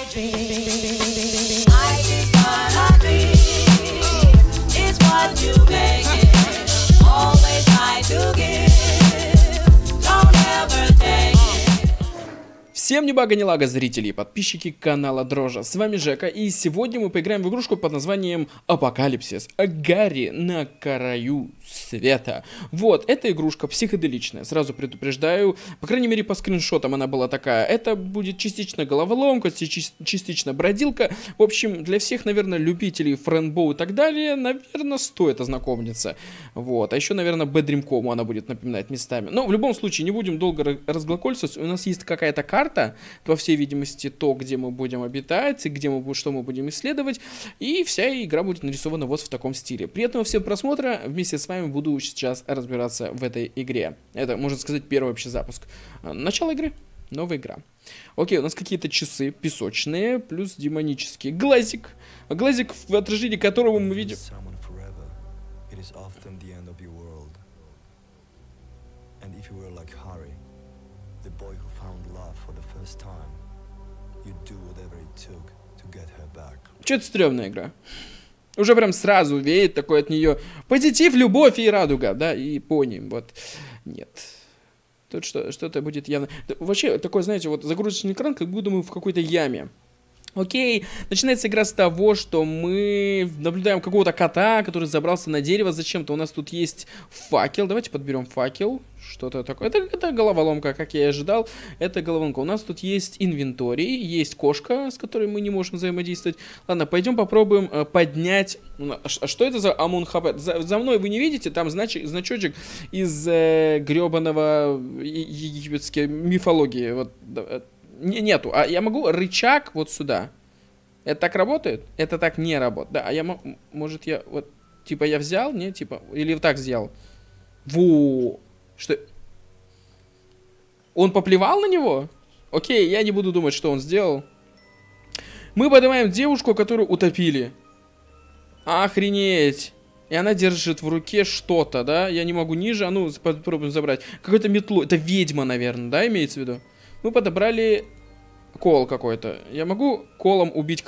Всем ни бага ни лага, зрители и подписчики канала Дрожа, с вами Жека, и сегодня мы поиграем в игрушку под названием Апокалипсис. Гарри на краю света. Вот, эта игрушка психоделичная, сразу предупреждаю, по крайней мере по скриншотам она была такая. Это будет частично головоломка, частично бродилка. В общем, для всех, наверное, любителей френдбоу и так далее, наверное, стоит ознакомиться. Вот, а еще, наверное, Бэдримкому она будет напоминать местами. Но в любом случае, не будем долго разглагольствовать, у нас есть какая-то карта, по всей видимости, то, где мы будем обитать, где что мы будем исследовать, и вся игра будет нарисована вот в таком стиле. Приятного всем просмотра, вместе с вами буду сейчас разбираться в этой игре. Это, можно сказать, первый вообще запуск. Начало игры, новая игра. Окей, у нас какие-то часы песочные, плюс демонический глазик. Глазик, в отражении которого мы видим... Что-то стрёмная игра. Уже прям сразу веет такой от нее позитив, любовь и радуга, да, и пони, вот. Нет. Тут что-то будет явно... Вообще, такой, знаете, вот загрузочный экран, как будто мы в какой-то яме. Окей, начинается игра с того, что мы наблюдаем какого-то кота, который забрался на дерево зачем-то. У нас тут есть факел. Давайте подберем факел. Что-то такое. Это головоломка, как я и ожидал. Это головоломка. У нас тут есть инвенторий, есть кошка, с которой мы не можем взаимодействовать. Ладно, пойдем попробуем поднять... А что это за Амунхабет? За мной вы не видите? Там значочек из гребаного египетской мифологии. Вот... Нету, а я могу рычаг вот сюда. Это так работает? Это так не работает. Да, а я могу, может я вот, типа я взял, не, типа, или вот так сделал. Во, что? Он поплевал на него? Окей, я не буду думать, что он сделал. Мы поднимаем девушку, которую утопили. Охренеть. И она держит в руке что-то, да? Я не могу ниже, а ну, попробуем забрать. Какую-то метлу, это ведьма, наверное, да, имеется в виду? Мы подобрали кол какой-то. Я могу колом убить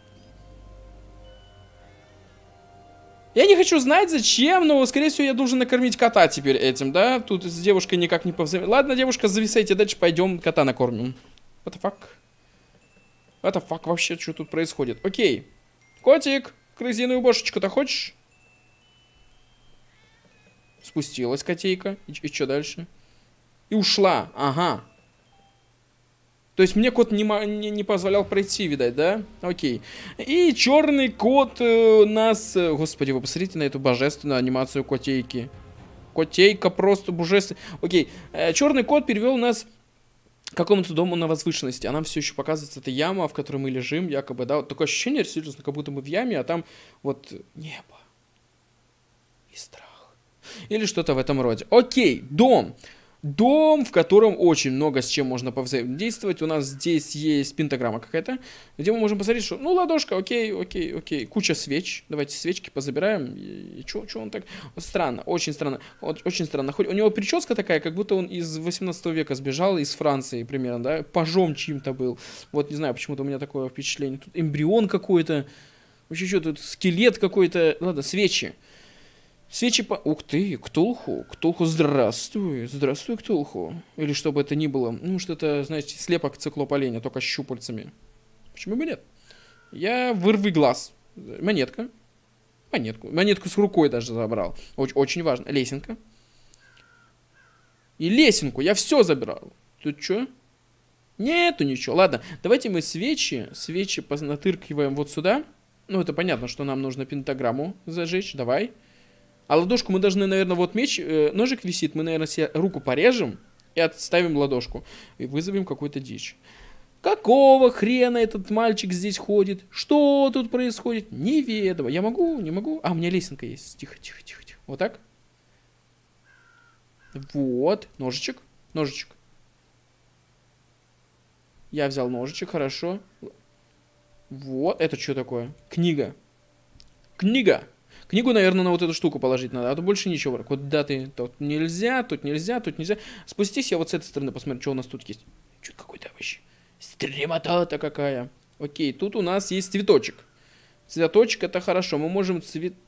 Я не хочу знать, зачем, но, скорее всего, я должен накормить кота теперь этим, да? Тут с девушкой никак не повзаимодействовать. Ладно, девушка, зависайте, дальше пойдем кота накормим. What the fuck? What the fuck вообще, что тут происходит? Окей. Котик, крысиную бошечку-то хочешь? Спустилась котейка. И что дальше? И ушла. Ага. То есть мне кот не позволял пройти, видать, да? Окей. И черный кот нас... Господи, вы посмотрите на эту божественную анимацию котейки. Котейка просто божественная. Окей. Черный кот перевел нас к какому-то дому на возвышенности. А нам все еще показывается эта яма, в которой мы лежим, якобы, да? Вот такое ощущение, серьезно, как будто мы в яме, а там вот небо. И страх. Или что-то в этом роде. Окей, дом. Дом, в котором очень много с чем можно повзаимодействовать. У нас здесь есть пентаграмма какая-то, где мы можем посмотреть, что... Ну, ладошка, окей. Куча свеч. Давайте свечки позабираем. И чё он так... Странно, очень странно. Очень странно. Хоть у него прическа такая, как будто он из 18 века сбежал, из Франции примерно, да? Пажом чьим-то был. Вот, не знаю, почему-то у меня такое впечатление. Тут эмбрион какой-то. Вообще, что тут? Скелет какой-то. Ладно, свечи. Свечи по... Ух ты, Ктулху. Ктулху, здравствуй. Здравствуй, Ктулху. Или что бы это ни было. Ну, что это, знаете, слепок циклоп-оленя, только с щупальцами. Почему бы нет? Я вырви глаз. Монетка. Монетку с рукой даже забрал. Очень важно. Лесенка. И лесенку. Я все забирал. Тут что? Нету ничего. Ладно, давайте мы свечи натыркиваем вот сюда. Ну, это понятно, что нам нужно пентаграмму зажечь. Давай. А ладошку мы должны, наверное, вот меч, ножик висит, мы, наверное, себе руку порежем и отставим ладошку. И вызовем какую-то дичь. Какого хрена этот мальчик здесь ходит? Что тут происходит? Неведомо. Я могу, не могу? А, у меня лесенка есть. Тихо. Вот так. Вот. Ножичек. Я взял ножичек, хорошо. Вот. Это что такое? Книга. Книгу, наверное, на вот эту штуку положить надо, а то больше ничего. Куда ты? Тут нельзя. Спустись, я вот с этой стороны посмотрю, что у нас тут есть. Что какой-то вообще? Стремота-то какая. Окей, тут у нас есть цветочек. Цветочек это хорошо. Мы можем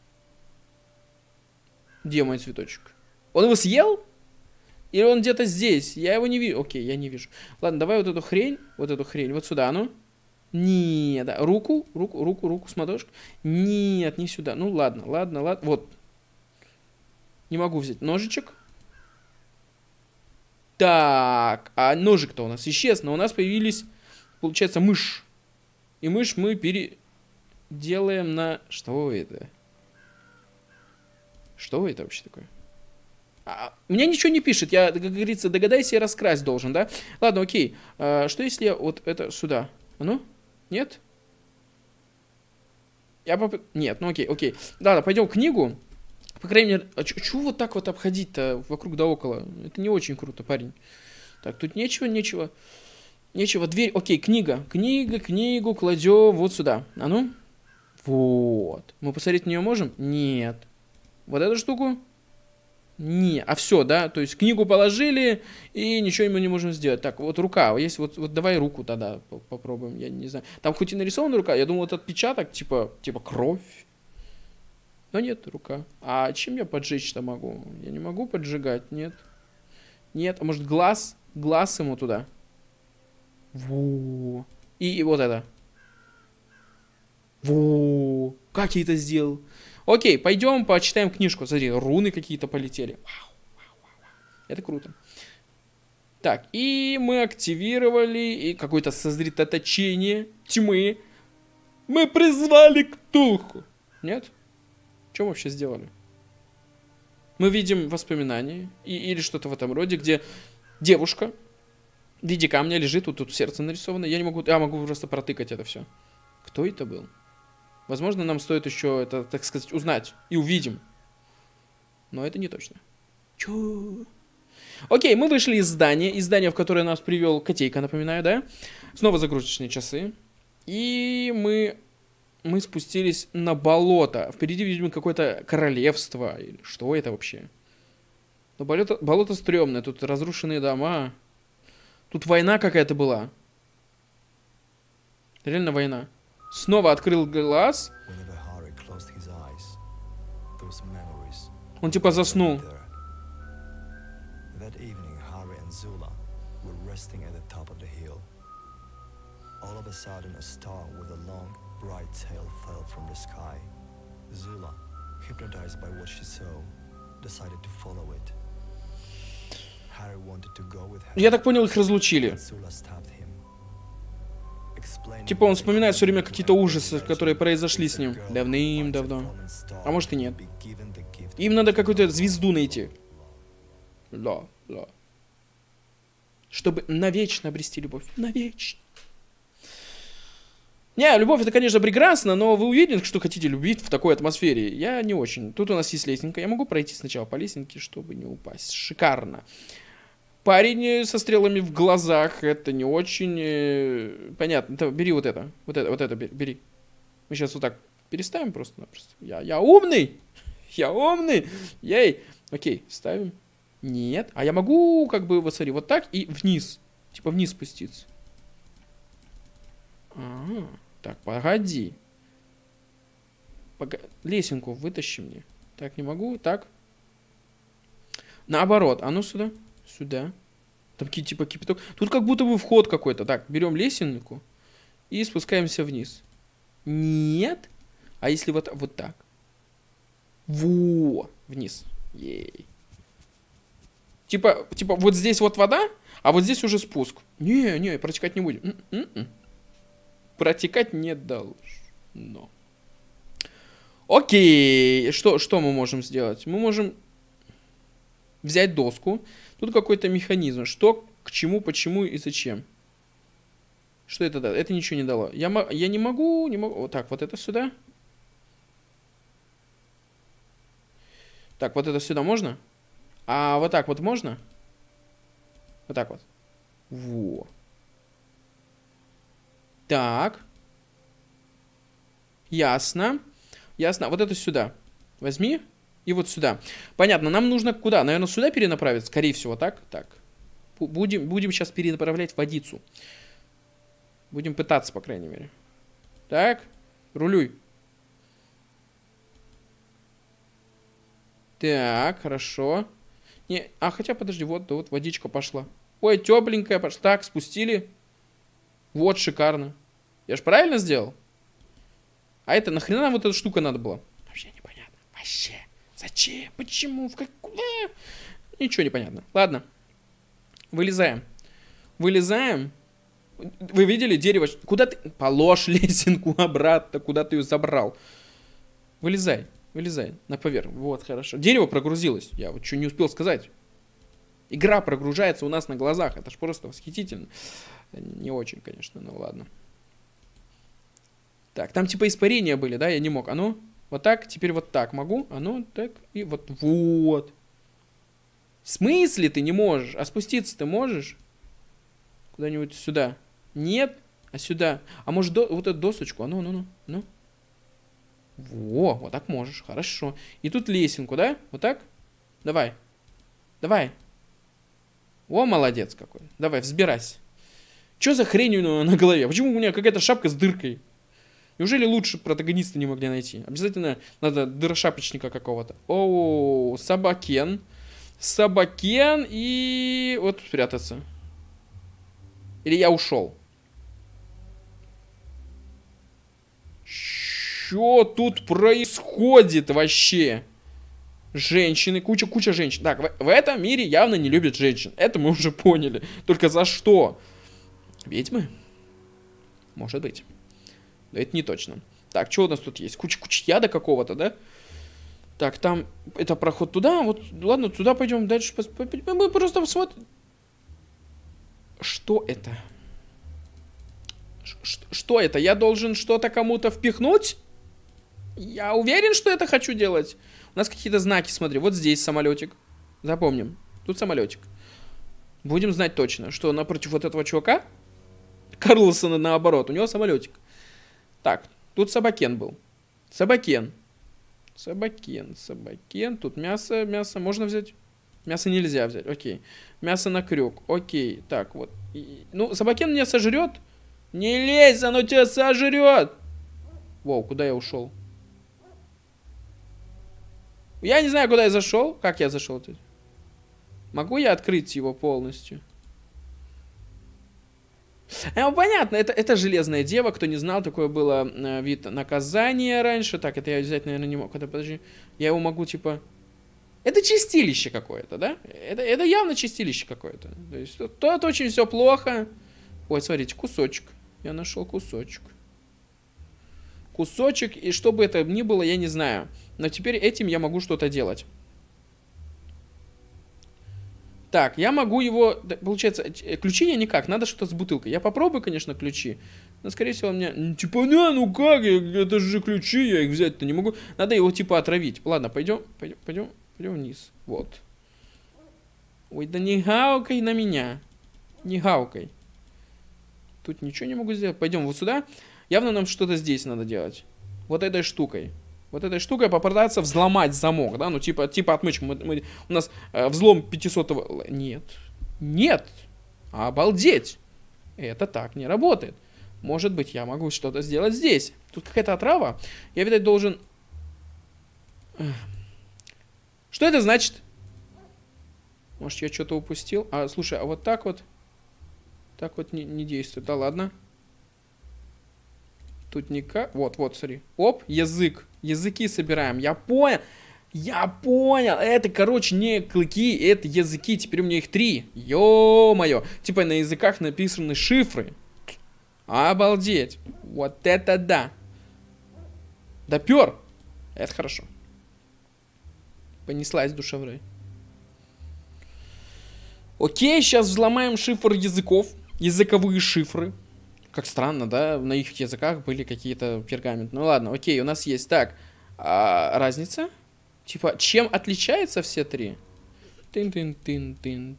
Где мой цветочек? Он его съел? Или он где-то здесь? Я его не вижу. Окей, я не вижу. Ладно, давай вот эту хрень. Вот сюда, ну. Нет, да. Руку с ладошкой. Нет, не сюда. Ну ладно. Вот. Не могу взять ножичек. Так, а ножик-то у нас исчез, но у нас появились, получается, мышь. И мышь мы переделаем на... Что это? Что это вообще такое? Мне ничего не пишет, я, как говорится, догадайся и раскрась должен, да? Ладно, окей. Что если я вот это сюда? А ну? Нет? Нет, ну окей. Ладно, пойдем в книгу. По крайней мере, чего вот так вот обходить-то вокруг да около? Это не очень круто, парень. Так, тут нечего. Дверь, окей, книга. Книгу кладем вот сюда. А ну? Вот. Мы посмотреть на нее можем? Нет. Вот эту штуку? Не, а все, да? То есть книгу положили, и ничего мы не можем сделать. Так, вот рука, есть вот давай руку тогда попробуем, я не знаю. Там хоть и нарисована рука, я думал, вот отпечаток, типа кровь. Но нет, рука. А чем я поджечь-то могу? Я не могу поджигать, нет. Нет, а может глаз? Глаз ему туда. Во. И вот это. Во. Как я это сделал? Окей, пойдем почитаем книжку. Смотри, руны какие-то полетели. Вау. Это круто. Так, и мы активировали и какое-то сосредоточение тьмы. Мы призвали Ктулху. Нет? Что мы вообще сделали? Мы видим воспоминания или что-то в этом роде, где девушка в виде камня лежит, тут сердце нарисовано. Я могу просто протыкать это все. Кто это был? Возможно, нам стоит еще это, так сказать, узнать. И увидим. Но это не точно. Чё? Окей, мы вышли из здания, в которое нас привел Котейка, напоминаю, да? Снова загрузочные часы. И мы спустились на болото. Впереди, видимо, какое-то королевство. Или что это вообще? Но болото стрёмное, тут разрушенные дома. Тут война какая-то была. Реально война. Снова открыл глаз. Он типа заснул. Я так понял, их разлучили. Типа он вспоминает все время какие-то ужасы, которые произошли с ним давным-давно. А может и нет. Им надо какую-то звезду найти. Да. Чтобы навечно обрести любовь. Навечно. Не, любовь это, конечно, прекрасно, но вы уверены, что хотите любить в такой атмосфере? Я не очень. Тут у нас есть лесенка. Я могу пройти сначала по лесенке, чтобы не упасть. Шикарно. Парень со стрелами в глазах, это не очень понятно. Бери вот это. Вот это бери. Мы сейчас вот так переставим просто-напросто. Я умный! Я умный! Ей! Окей, ставим. Нет. А я могу, как бы, вот смотри, вот так и вниз. Типа вниз спуститься. Ага. Так, погоди. Лесенку вытащи мне. Так, не могу. Так. Наоборот. А ну сюда. Сюда. Там типа кипяток. Тут как будто бы вход какой-то. Так, берем лесенку и спускаемся вниз. Нет. А если вот так? Во! Вниз. Ей. Типа вот здесь вот вода, а вот здесь уже спуск. Не, протекать не будем. Протекать не должно. Окей. Что мы можем сделать? Мы можем взять доску. Тут какой-то механизм. Что, к чему, почему и зачем. Что это дало? Это ничего не дало. Я не могу. Вот так, вот это сюда. Так, вот это сюда можно? А вот так вот можно? Вот так вот. Во. Так. Ясно. Вот это сюда. Возьми. И вот сюда. Понятно, нам нужно куда? Наверное, сюда перенаправить? Скорее всего, так? Так. Будем сейчас перенаправлять водицу. Будем пытаться, по крайней мере. Так, рулюй. Так, хорошо. Не, хотя, подожди, вот водичка пошла. Ой, тепленькая пошла. Так, спустили. Вот, шикарно. Я же правильно сделал? А это нахрена нам вот эта штука надо была? Вообще непонятно. Вообще. Зачем? Почему? Куда? Ничего не понятно. Ладно. Вылезаем. Вылезаем. Вы видели дерево? Куда ты? Положь лесенку обратно. Куда ты ее забрал? Вылезай. Вылезай. На поверхность. Вот, хорошо. Дерево прогрузилось. Я вот что не успел сказать. Игра прогружается у нас на глазах. Это ж просто восхитительно. Не очень, конечно, ну ладно. Так, там типа испарения были, да? Я не мог. А ну, вот так, теперь вот так могу. А ну, так, и вот. Вот. В смысле ты не можешь? А спуститься ты можешь? Куда-нибудь сюда. Нет? А сюда. А может, вот эту досочку? А ну. Во, вот так можешь. Хорошо. И тут лесенку, да? Вот так? Давай. Давай. О, молодец какой. Давай, взбирайся. Что за хрень у него на голове? Почему у меня какая-то шапка с дыркой? Неужели лучше протагониста не могли найти? Обязательно надо дырошапочника какого-то. О, собакен. Собакен и... Вот спрятаться. Или я ушел? Что тут происходит вообще? Женщины, куча женщин. Так, в этом мире явно не любят женщин. Это мы уже поняли. Только за что? Ведьмы? Может быть. Но это не точно. Так, что у нас тут есть? Куча яда какого-то, да? Так, там, это проход туда. Вот, ладно, туда пойдем дальше. Мы просто посмотрим. Что это? Что это? Я должен что-то кому-то впихнуть? Я уверен, что это хочу делать. У нас какие-то знаки, смотри. Вот здесь самолетик. Запомним. Тут самолетик. Будем знать точно, что напротив вот этого чувака, Карлсона наоборот, у него самолетик. Так, тут собакен был. Собакен. Тут мясо. Можно взять? Мясо нельзя взять, окей. Мясо на крюк, окей. Так, вот. Ну, собакен меня сожрет. Не лезь, оно тебя сожрет. Воу, куда я ушел? Я не знаю, куда я зашел. Как я зашел тут? Могу я открыть его полностью? Понятно, это железная дева. Кто не знал, такое было вид наказания раньше. Так, это я взять, наверное, не мог. Подожди. Я его могу, типа... Это чистилище какое-то, да? Это явно чистилище какое-то. То есть тут очень все плохо. Ой, смотрите, кусочек. Я нашел кусочек. Кусочек, и что бы это ни было, я не знаю. Но теперь этим я могу что-то делать. Так, я могу его... Получается, ключи я никак, надо что-то с бутылкой. Я попробую, конечно, ключи. Но, скорее всего, у меня... Типа, ну как, это же ключи, я их взять-то не могу. Надо его, типа, отравить. Ладно, пойдем вниз. Вот. Ой, да не гавкай на меня. Не гавкай. Тут ничего не могу сделать. Пойдем вот сюда. Явно нам что-то здесь надо делать. Вот этой штукой. Вот этой штукой попытаться взломать замок, да? Ну, типа отмычку. У нас взлом 500-го... Нет. Нет. Обалдеть. Это так не работает. Может быть, я могу что-то сделать здесь. Тут какая-то отрава. Я, видать, должен... Что это значит? Может, я что-то упустил? Слушай, а вот так вот... Так вот не действует. Да ладно. Тут никак... Вот, смотри. Оп, язык. Языки собираем. Я понял. Это, короче, не клыки, это языки. Теперь у меня их 3. Ё-моё. Типа на языках написаны шифры. Обалдеть. Вот это да. Допер. Это хорошо. Понеслась душа в рай. Окей, сейчас взломаем шифр языков. Языковые шифры. Как странно, да? На их языках были какие-то пергаменты. Ну ладно, окей, у нас есть. Так, разница? Типа, чем отличаются все 3? Тын-тын-тын-тын.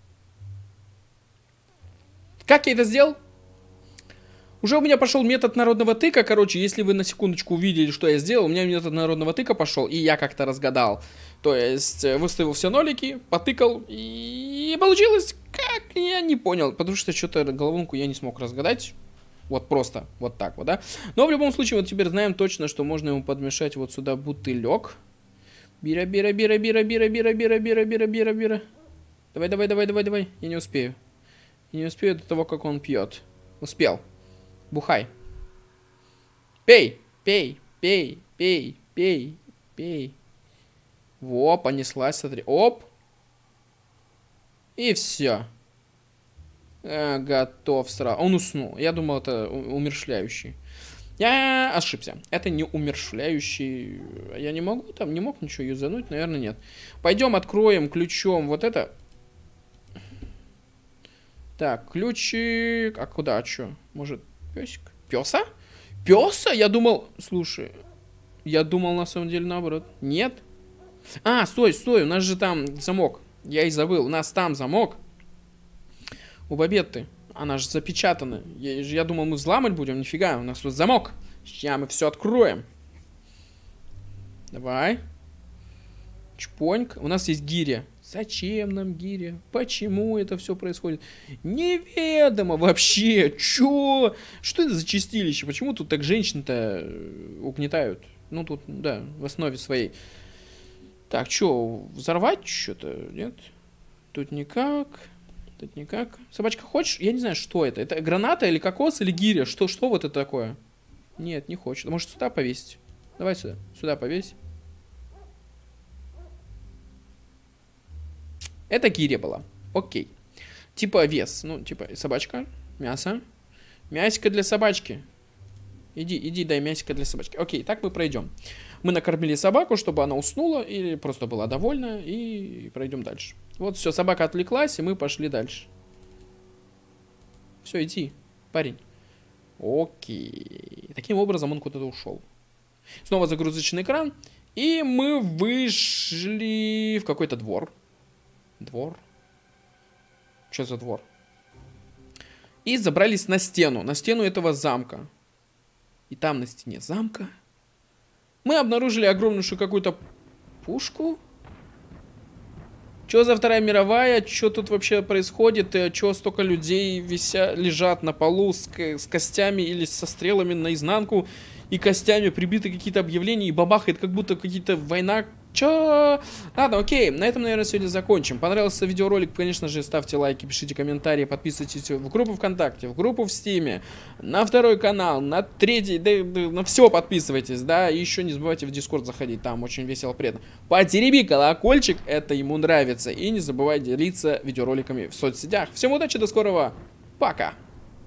Как я это сделал? Уже у меня пошел метод народного тыка. Короче, если вы на секундочку увидели, что я сделал, у меня метод народного тыка пошел, и я как-то разгадал. То есть, выставил все нолики, потыкал, и получилось, как я не понял. Потому что что-то головоломку я не смог разгадать. Вот просто, вот так вот, да. Но в любом случае, вот теперь знаем точно, что можно ему подмешать вот сюда бутылек. Бира, бира, бира, бира, бира, бира, бира, бира, бира, бира, бира. Давай, давай, давай, давай, давай. Я не успею. Я не успею до того, как он пьет. Успел. Бухай. Пей, пей, пей, пей, пей, пей. Во, понеслась, смотри. Оп. И все. Готов сразу. Он уснул. Я думал, это умерщвляющий. Я ошибся. Это не умерщвляющий. Я не могу там, не мог ничего юзануть, наверное, нет. Пойдем откроем ключом вот это. Так, ключик. А куда? А что? Может, песик? Песа? Песа? Я думал... Слушай, я думал на самом деле наоборот. Нет? А, стой, стой, у нас же там замок. Я и забыл. У нас там замок. У Бабетты. Она же запечатана. Я думал, мы взламывать будем. Нифига, у нас тут замок. Сейчас мы все откроем. Давай. Чпоньк. У нас есть гиря. Зачем нам гиря? Почему это все происходит? Неведомо вообще. Чё? Что это за чистилище? Почему тут так женщин-то угнетают? Ну, тут, да, в основе своей. Так, чё, взорвать что-то? Нет? Тут никак. Тут никак. Собачка, хочешь? Я не знаю, что это. Это граната или кокос или гиря? Что вот это такое? Нет, не хочет. Может, сюда повесить? Давай сюда. Сюда повесь. Это гиря была. Окей. Типа вес. Ну, типа собачка. Мясо. Мясика для собачки. Иди, дай мясика для собачки. Окей, так мы пройдем. Мы накормили собаку, чтобы она уснула или просто была довольна, и пройдем дальше. Вот все, собака отвлеклась, и мы пошли дальше. Все, иди, парень. Окей. Таким образом он куда-то ушел. Снова загрузочный экран, и мы вышли в какой-то двор. Двор? Что за двор? И забрались на стену этого замка. И там на стене замка мы обнаружили огромнейшую какую-то пушку. Что за Вторая мировая? Что тут вообще происходит? Что столько людей лежат на полу с костями или со стрелами наизнанку? И костями прибиты какие-то объявления, и бабахает, как будто какие-то война. Чё? Ладно, окей, на этом, наверное, сегодня закончим. Понравился видеоролик, конечно же, ставьте лайки, пишите комментарии, подписывайтесь в группу ВКонтакте, в группу в Стиме, на второй канал, на третий, да, на все подписывайтесь, да, и еще не забывайте в Дискорд заходить, там очень весело, приятно. Потереби колокольчик, это ему нравится, и не забывайте делиться видеороликами в соцсетях. Всем удачи, до скорого, пока!